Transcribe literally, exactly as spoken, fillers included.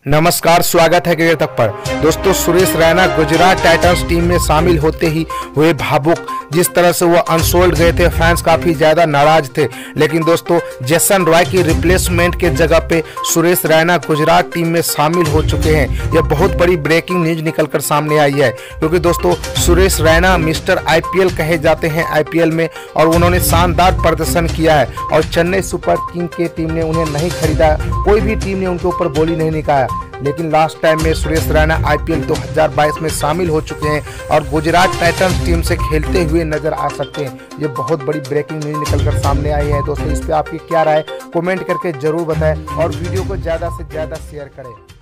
नमस्कार, स्वागत है क्रिकेट तक पर। दोस्तों, सुरेश रैना गुजरात टाइटंस टीम में शामिल होते ही हुए भावुक। जिस तरह से वो अनसोल्ड गए थे, फैंस काफ़ी ज़्यादा नाराज थे। लेकिन दोस्तों, जेसन रॉय की रिप्लेसमेंट के जगह पे सुरेश रैना गुजरात टीम में शामिल हो चुके हैं। यह बहुत बड़ी ब्रेकिंग न्यूज निकलकर सामने आई है, क्योंकि दोस्तों सुरेश रैना मिस्टर आईपीएल कहे जाते हैं आईपीएल में, और उन्होंने शानदार प्रदर्शन किया है। और चेन्नई सुपर किंग की टीम ने उन्हें नहीं खरीदा, कोई भी टीम ने उनके ऊपर बोली नहीं निकाला। लेकिन लास्ट टाइम में सुरेश रैना आईपीएल दो हज़ार बाईस में शामिल हो चुके हैं और गुजरात टाइटंस टीम से खेलते हुए नजर आ सकते हैं। ये बहुत बड़ी ब्रेकिंग न्यूज निकलकर सामने आई है। दोस्तों, इस पे आपकी क्या राय, कमेंट करके जरूर बताएं और वीडियो को ज़्यादा से ज़्यादा शेयर करें।